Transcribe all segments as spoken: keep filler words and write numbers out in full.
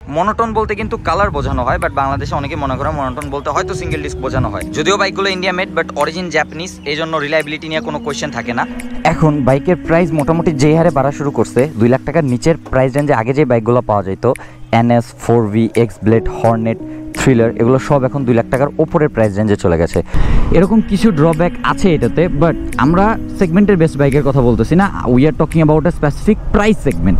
Monotone বলতে কিন্তু colour বোঝানো হয়, বাট বাংলাদেশে অনেকে মনে করে মনোটোন বলতে হয়তো সিঙ্গেল ডিস্ক বোঝানো হয়। যদিও বাইকগুলো India made but origin Japanese, এই জন্য রিলায়েবিলিটি নিয়ে কোনো কোয়েশ্চেন থাকে না। এখন বাইকের প্রাইস মোটামুটি যেই হারে বাড়া শুরু করছে, দুই লাখ টাকার নিচের প্রাইস রেঞ্জে আগে যে বাইকগুলো পাওয়া যেত NS, four V, X blade, Hornet, thriller, এগুলো সব এখন দুই লাখ টাকার ওপরের প্রাইস রেঞ্জে চলে গেছে। এরকম কিছু ড্রব্যাক আছে এটাতে, বাট আমরা সেগমেন্টের বেস্ট বাইকের কথা বলতেছি না, we are talking about a specific price segment.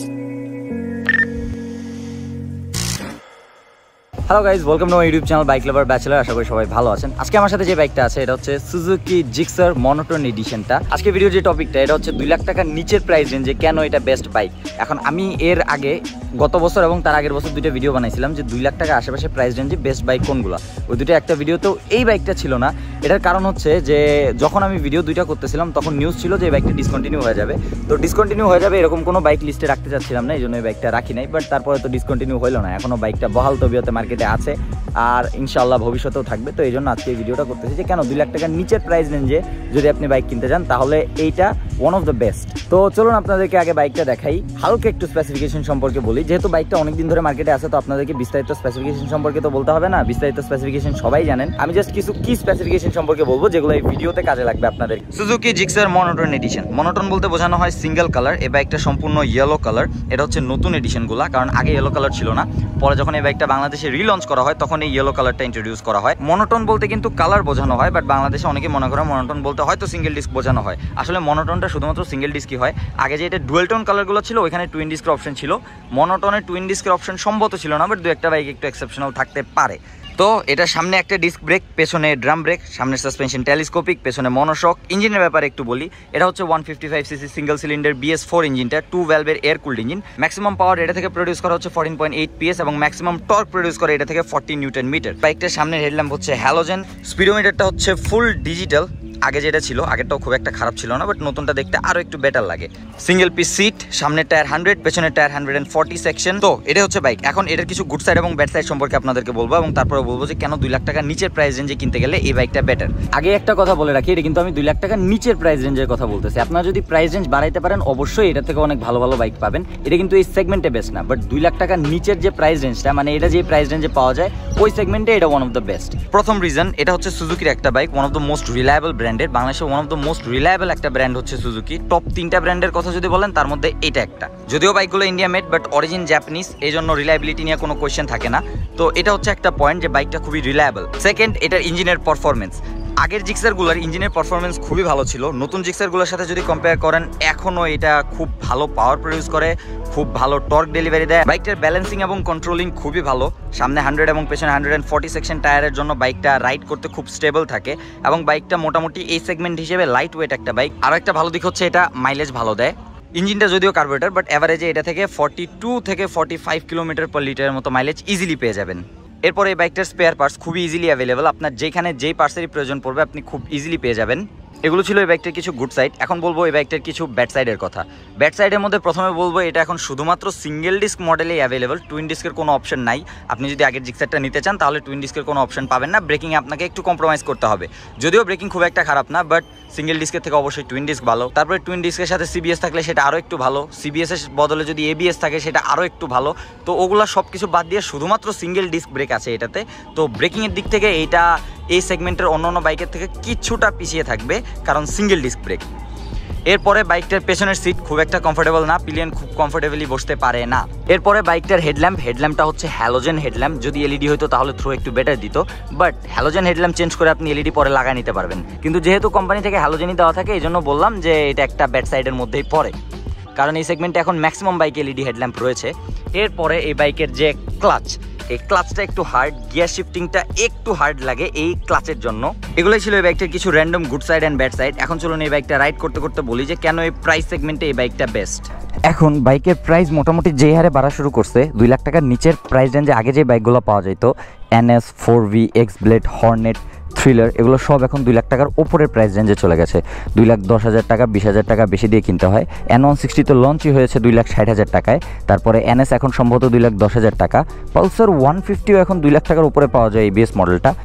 Hello guys, welcome to my YouTube channel bike lover bachelor. আশা করি সবাই ভালো আছেন। আজকে আমার সাথে যে বাইকটা আছে এটা হচ্ছে সুজুকি জিক্সার মনোটোন এডিশনটা। আজকে ভিডিও যে টপিকটা এটা হচ্ছে দুই লাখ টাকার নিচের প্রাইস রেঞ্জে কেন এটা বেস্ট বাইক। এখন আমি এর আগে গত বছর এবং তার আগের বছর দুইটা ভিডিও বানাইছিলাম যে দুই লাখ টাকা আশেপাশে প্রাইস রেঞ্জে বেস্ট বাইক কোনগুলো। ওই দুটো একটা ভিডিওতেও এই বাইকটা ছিল না। এটার কারণ হচ্ছে যে যখন আমি ভিডিও দুইটা করতেছিলাম তখন নিউজ ছিল যে এই বাইকটা ডিসকন্টিনিউ হয়ে যাবে। তো ডিসকন্টিনিউ হয়ে যাবে এরকম কোনো বাইক লিস্টে রাখতে চাচ্ছিলাম না, এই জন্য এই বাইকটা রাখি নাই। বাট তারপরে তো ডিসকন্টিনিউ হইলো না, এখনও বাইকটা বহাল তবিয়তে মার্কেটে আছে আর ইনশাআল্লাহ ভবিষ্যতেও থাকবে। তো এই জন্য আজকে এই ভিডিওটা করতেছি যে কেন দুই লাখ টাকার নিচের প্রাইস রেঞ্জে যদি আপনি বাইক কিনতে চান তাহলে এইটা ওয়ান অফ দ্য বেস্ট। তো চলুন আপনাদেরকে আগে বাইকটা দেখাই, হালকা একটু স্পেসিফিকেশন সম্পর্কে বলি। যেহেতু বাইকটা অনেকদিন ধরে মার্কেটে আছে তো আপনাদেরকে বিস্তারিত স্পেসিফিকেশন সম্পর্কে তো বলতে হবে না, বিস্তারিত স্পেসিফিকেশন সবাই জানেন। আমি জাস্ট কিছু কি স্পেসিফিকেশন সম্পর্কে বলবো যেগুলো এই ভিডিওতে কাজে লাগবে আপনাদের। Suzuki Gixxer monotone edition. Monotone বলতে বোঝানো হয় সিঙ্গেল কালার। এই বাইকটা সম্পূর্ণ ইয়েলো কালার। এটা হচ্ছে নতুন এডিশনগুলা, কারণ আগে ইয়েলো কালার ছিল না। পরে যখন এই বাইকটা বাংলাদেশে রিলঞ্চ করা হয় তখন এই ইয়েলো কালারটা ইন্ট্রোডিউস করা হয়। মনোটোন বলতে কিন্তু কালার বোঝানো হয়, বাট বাংলাদেশে অনেকে মনে করে মনোটোন বলতে হয়তো সিঙ্গেল ডিস্ক বোঝানো হয়। আসলে মনোটোনটা শুধুমাত্র সিঙ্গেল ডিস্কই হয়। আগে যে এটা ডুয়েল টোন কালারগুলো ছিল ওইখানে টুইন ডিস্কের অপশন ছিল, মনোটোনের টুইন ডিস্কের অপশন সম্ভবত ছিল না, বাট দু একটা বাইক একটু এক্সেপশনাল থাকতে পারে। তো এটা সামনে একটা ডিস্ক ব্রেক, পেছনে ড্রাম ব্রেক, সামনে সাসপেনশন টেলিস্কোপিক, পেছনে মনোশক। ইঞ্জিনের ব্যাপারে একটু বলি, এটা হচ্ছে one fifty five CC single cylinder BS four ইঞ্জিনটা, টু ভ্যালভের air cooled engine. Maximum power এটা থেকে প্রডিউস করা হচ্ছে ফোরটিন পয়েন্ট এইট পিএস এবং ম্যাক্সিমাম টর্ক প্রডিউস করে এটা থেকে ফোরটি নিউটন মিটার। বাইকটার সামনের হেডল্যাম্প হচ্ছে হ্যালোজেন, স্পিডোমিটারটা হচ্ছে ফুল ডিজিটাল। আগে যেটা ছিল আগেরটাও খুব একটা খারাপ ছিল না, বাট নতুনটা দেখতে আরো একটু বেটার লাগে। সিঙ্গেল পিস সিট, সামনের টায়ার হান্ড্রেড, পেছনের tyre hundred and forty section. তো এটা হচ্ছে বাইক। এখন এটার কিছু গুড সাইড এবং ব্যাড সাইড সম্পর্কে আপনাদেরকে বলবো এবং তারপরে বলবো যে কেন দুই লাখ টাকার নিচের প্রাইস রেঞ্জে কিনতে গেলে এই বাইকটা বেটার। আগে একটা কথা বলে রাখি, এটা কিন্তু আমি দুই লাখ টাকার নিচের প্রাইস রেঞ্জের কথা বলতেছি। আপনারা যদি প্রাইস রেঞ্জ বাড়াইতে পারেন অবশ্যই এটা থেকে অনেক ভালো ভালো বাইক পাবেন। এটা কিন্তু এই সেগমেন্টে বেস্ট না, বাট দুই লাখ টাকার নিচের যে প্রাইস রেঞ্জটা, মানে এটা যে প্রাইস রেঞ্জে পাওয়া যায় ওই সেগমেন্টে এটা ওয়ান অফ দ্য বেস্ট। প্রথম রিজন, এটা হচ্ছে সুজুকির একটা bike, one of the most reliable ব্র্যান্ডের। বাংলাদেশে one of the most reliable একটা ব্র্যান্ড হচ্ছে সুজুকি। টপ তিনটা ব্র্যান্ডের কথা যদি বলেন তার মধ্যে এটা একটা। যদিও বাইকগুলো India made but origin Japanese, এই জন্য রিলায়েবিলিটি নিয়ে কোনো কোয়েশ্চেন থাকে না। তো এটা হচ্ছে একটা পয়েন্ট যে বাইকটা খুবই রিলায়েবল। সেকেন্ড, এটার ইঞ্জিনের পারফরমেন্স। আগের জিক্সারগুলোর ইঞ্জিনের পারফরমেন্স খুবই ভালো ছিল। নতুন জিক্সারগুলোর সাথে যদি কম্পেয়ার করেন এখনও এটা খুব ভালো পাওয়ার প্রডিউস করে, খুব ভালো টর্ক ডেলিভারি দেয়। বাইকটার ব্যালেন্সিং এবং কন্ট্রোলিং খুবই ভালো। সামনে হান্ড্রেড এবং পেছনে হান্ড্রেড অ্যান্ড ফোর্টি সেকশন টায়ারের জন্য বাইকটা রাইড করতে খুব স্টেবল থাকে এবং বাইকটা মোটামুটি এই সেগমেন্ট হিসেবে লাইট ওয়েট একটা বাইক। আরও একটা ভালো দিক হচ্ছে এটা মাইলেজ ভালো দেয়। ইঞ্জিনটা যদিও কার্বোরেটর, বাট অ্যাভারেজে এটা থেকে ফর্টি টু থেকে ফর্টি ফাইভ কিলোমিটার পার লিটারের মতো মাইলেজ ইজিলি পেয়ে যাবেন। এরপর এই বাইকটার স্পেয়ার পার্টস খুবই ইজিলি অ্যাভেলেবল। আপনার যেখানে যেই পার্টসেরই প্রয়োজন পড়বে আপনি খুব ইজিলি পেয়ে যাবেন। এগুলো ছিল এই বাইকটার কিছু গুড সাইড। এখন বলবো এই বাইকটার কিছু ব্যাড সাইডের কথা। ব্যাড সাইডের মধ্যে প্রথমে বলবো এটা এখন শুধুমাত্র সিঙ্গেল ডিস্ক মডেলেই অ্যাভেলেবল, টুইন ডিস্কের কোনো অপশন নাই। আপনি যদি আগের জিক্সারটা নিতে চান তাহলে টুইন ডিস্কের কোনো অপশন পাবেন না। ব্রেকিংয়ে আপনাকে একটু কম্প্রোমাইজ করতে হবে, যদিও ব্রেকিং খুব একটা খারাপ না, বাট সিঙ্গেল ডিস্কের থেকে অবশ্যই টুইন ডিস্ক ভালো। তারপরে টুইন ডিস্কের সাথে সিবিএস থাকলে সেটা আরও একটু ভালো, সিবিএস এর বদলে যদি এবিএস থাকে সেটা আরও একটু ভালো। তো ওগুলা সব কিছু বাদ দিয়ে শুধুমাত্র সিঙ্গেল ডিস্ক ব্রেক আছে এটাতে। তো ব্রেকিংয়ের দিক থেকে এইটা এই সেগমেন্টের অন্য অন্য বাইকের থেকে কিছুটা পিছিয়ে থাকবে, কারণ সিঙ্গেল ডিস্ক ব্রেক। এরপরে বাইকটার পেছনের সিট খুব একটা কমফোর্টেবল না, পিলিয়ন খুব কমফোর্টেবলি বসতে পারে না। এরপরে বাইকটার হেডল্যাম্প, হেডল্যাম্পটা হচ্ছে হ্যালোজেন হেডল্যাম্প। যদি এলইডি হতো তাহলে থ্রো একটু বেটার দিত, বাট হ্যালোজেন হেডল্যাম্প চেঞ্জ করে আপনি এলইডি পরে লাগাই নিতে পারবেন। কিন্তু যেহেতু কোম্পানি থেকে হ্যালোজেনই দেওয়া থাকে এই জন্য বললাম যে এটা একটা ব্যাড সাইডের মধ্যেই পড়ে, কারণ এই সেগমেন্টে এখন ম্যাক্সিমাম বাইকে এলইডি হেডল্যাম্প রয়েছে। এরপরে এই বাইকের যে ক্লাচ, এই ক্লাচটা একটু হার্ড, গিয়ার শিফটিংটা একটু হার্ড লাগে এই ক্লাচের জন্য। এগুলোই ছিল এই বাইকটার কিছু random good side and bad side. এখন চলুন এই বাইকটা রাইড করতে করতে বলি যে কেন এই প্রাইস সেগমেন্টে এই বাইকটা বেস্ট। এখন বাইকের প্রাইস মোটামুটি যেই হারে বাড়া শুরু করছে, দুই লাখ টাকার নিচের প্রাইস রেঞ্জে আগে যে বাইকগুলো পাওয়া যেত NS, four V, X blade, Hornet, thriller, এগুলো সব এখন দুই লাখ টাকার ওপরের প্রাইস রেঞ্জে চলে গেছে। দুই লাখ দশ হাজার টাকা, বিশ হাজার টাকা বেশি দিয়ে কিনতে হয়। এন ওয়ান সিক্সটি তো লঞ্চই হয়েছে দুই লাখ ষাট হাজার টাকায়। তারপরে এনএস এখন সম্ভবত দুই লাখ দশ হাজার টাকা। পালসার ওয়ান ফিফটিও এখন দুই লাখ টাকার উপরে পাওয়া যায় এবিএস মডেলটা।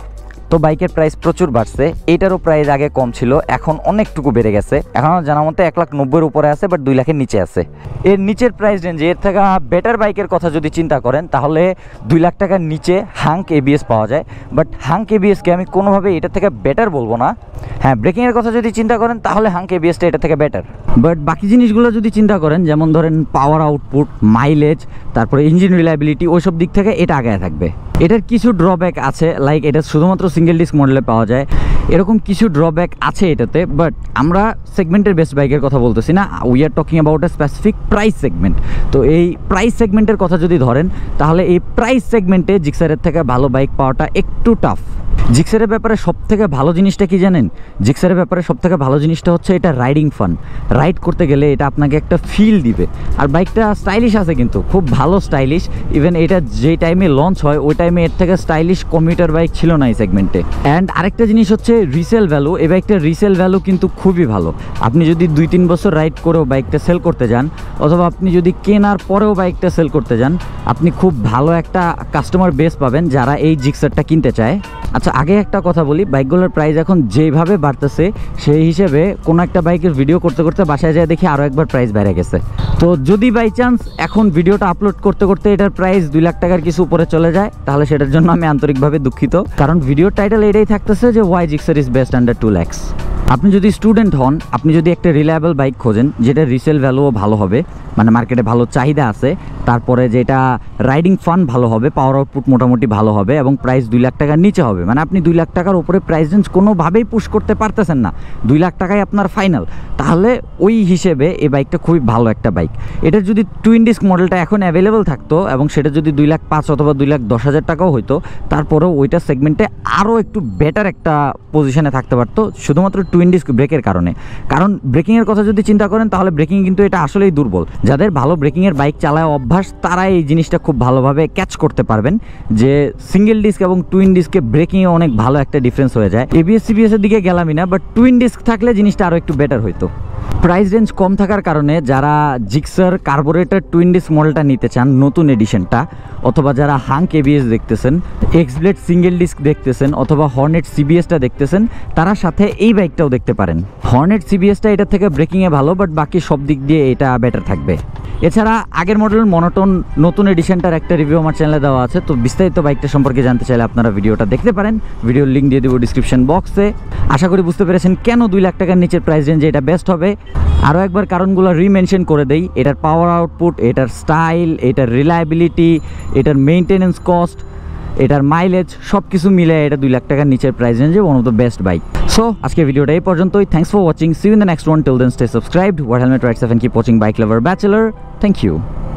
তো বাইকের প্রাইস প্রচুর বাড়ছে, এটারও প্রাইস আগে কম ছিল, এখন অনেকটুকু বেড়ে গেছে। এখন জানার মতো এক লাখ নব্বইয়ের উপরে আছে, বাট দুই লাখের নিচে আছে। এর নিচের প্রাইস রেঞ্জে এর থেকে বেটার বাইকের কথা যদি চিন্তা করেন তাহলে দুই লাখ টাকার নিচে হাঙ্ক এবিএস পাওয়া যায়, বাট হাঙ্ক এবিএসকে আমি কোনোভাবে এটা থেকে বেটার বলবো না। হ্যাঁ, ব্রেকিংয়ের কথা যদি চিন্তা করেন তাহলে হাঙ্ক এবিএসটা এটা থেকে বেটার, বাট বাকি জিনিসগুলো যদি চিন্তা করেন যেমন ধরেন পাওয়ার আউটপুট, মাইলেজ, তারপরে ইঞ্জিন রিলায়েবিলিটি, ওইসব দিক থেকে এটা আগে থাকবে। এটার কিছু ড্রব্যাক আছে, লাইক এটা শুধুমাত্র সিঙ্গেল ডিস্ক মডেলে পাওয়া যায়, এরকম কিছু ড্রব্যাক আছে এটাতে। বাট আমরা সেগমেন্টের বেস্ট বাইকের কথা বলতেছি না, we are talking about a specific price segment. তো এই প্রাইস সেগমেন্টের কথা যদি ধরেন তাহলে এই প্রাইস সেগমেন্টে জিক্সারের থেকে ভালো বাইক পাওয়াটা একটু টাফ। জিক্সারের ব্যাপারে সব থেকে ভালো জিনিসটা কি জানেন? জিক্সারের ব্যাপারে সব থেকে ভালো জিনিসটা হচ্ছে এটা রাইডিং ফান। রাইড করতে গেলে এটা আপনাকে একটা ফিল দিবে, আর বাইকটা স্টাইলিশ আছে, কিন্তু খুব ভালো স্টাইলিশ। ইভেন এটা যেই টাইমে লঞ্চ হয় ওই টাইমে এর থেকে স্টাইলিশ কমিউটার বাইক ছিল না এই সেগমেন্টে। অ্যান্ড আরেকটা জিনিস হচ্ছে রিসেল ভ্যালু। এই বাইকটার রিসেল ভ্যালু কিন্তু খুবই ভালো। আপনি যদি দুই তিন বছর রাইড করেও বাইকটা সেল করতে যান, অথবা আপনি যদি কেনার পরেও বাইকটা সেল করতে যান, আপনি খুব ভালো একটা কাস্টমার বেস পাবেন যারা এই জিক্সারটা কিনতে চায়। আচ্ছা, আগে একটা কথা বলি, বাইকগুলোর প্রাইস এখন যেভাবে বাড়তেছে সেই হিসেবে কোনো একটা বাইকের ভিডিও করতে করতে বাসায় যায় দেখি আরও একবার প্রাইস বেড়ে গেছে। তো যদি বাই চান্স এখন ভিডিওটা আপলোড করতে করতে এটার প্রাইস দুই লাখ টাকার কিছু উপরে চলে যায় তাহলে সেটার জন্য আমি আন্তরিকভাবে দুঃখিত, কারণ ভিডিওর টাইটেল এটাই থাকতেছে যে why Gixxer is best under two lakhs. আপনি যদি স্টুডেন্ট হন, আপনি যদি একটা রিলায়েবল বাইক খোঁজেন যেটা রিসেল ভ্যালুও ভালো হবে, মানে মার্কেটে ভালো চাহিদা আছে, তারপরে যেটা রাইডিং ফান ভালো হবে, পাওয়ার আউটপুট মোটামুটি ভালো হবে এবং প্রাইস দুই লাখ টাকার নিচে হবে, মানে আপনি দুই লাখ টাকার উপরে প্রাইস রেঞ্জ কোনোভাবেই পুশ করতে পারতেছেন না, দুই লাখ টাকায় আপনার ফাইনাল, তাহলে ওই হিসেবে এই বাইকটা খুবই ভালো একটা বাইক। এটার যদি টুইন ডিস্ক মডেলটা এখন অ্যাভেলেবেল থাকতো এবং সেটা যদি দুই লাখ পাঁচ অথবা দুই লাখ দশ হাজার টাকাও হইতো, তারপরেও ওইটা সেগমেন্টে আরও একটু বেটার একটা পজিশনে থাকতে পারতো, শুধুমাত্র টুইন ডিস্ক ব্রেকের কারণে। কারণ ব্রেকিংয়ের কথা যদি চিন্তা করেন তাহলে ব্রেকিং কিন্তু এটা আসলেই দুর্বল। যাদের ভালো ব্রেকিংয়ের বাইক চালায় অভ্যাস তারা এই জিনিসটা খুব ভালোভাবে ক্যাচ করতে পারবেন যে সিঙ্গেল ডিস্ক এবং টুইন ডিস্কে ব্রেকিংয়ে অনেক ভালো একটা ডিফারেন্স হয়ে যায়। এবিএস সিবিএস এর দিকে গেলামই না, বাট টুইন ডিস্ক থাকলে জিনিসটা আরও একটু বেটার হইতো। প্রাইস রেঞ্জ কম থাকার কারণে যারা জিক্সার কার্বোরেটর টুইন ডিস্ক মডেলটা নিতে চান নতুন এডিশনটা, অথবা যারা হাঙ্ক এবিএস দেখতেছেন, এক্সব্লেড সিঙ্গেল ডিস্ক দেখতেছেন, অথবা হর্নেট সিবিএসটা দেখতেছেন, তারা সাথে এই বাইকটাও দেখতে পারেন। হর্নেট সিবিএসটা এটার থেকে ব্রেকিংয়ে ভালো, বাট বাকি সব দিক দিয়ে এটা বেটার থাকবে। এছাড়া আগের মডেল মনোটোন নতুন এডিশনটার একটা রিভিউ আমার চ্যানেলে দেওয়া আছে, তো বিস্তারিত বাইকটা সম্পর্কে জানতে চাইলে আপনারা ভিডিওটা দেখতে পারেন, ভিডিওর লিঙ্ক দিয়ে দেবো ডিসক্রিপশন বক্সে। আশা করি বুঝতে পেরেছেন কেন দুই লাখ টাকার নিচের প্রাইস রেঞ্জে এটা বেস্ট হবে। আরও একবার কারণগুলো রিমেনশন করে দেই, এটার পাওয়ার আউটপুট, এটার স্টাইল, এটার রিলায়েবিলিটি, এটার মেইনটেনেন্স কস্ট, এটার মাইলেজ, সব কিছু মিলে এটা দুই লাখ টাকার নিচের প্রাইস রেঞ্জে one of the best bike. So আজকে ভিডিওটা এই পর্যন্তই। Thanks for watching, see you in the next one, till then stay subscribed, what helmet rides seven, keep watching bike lover bachelor. Thank you.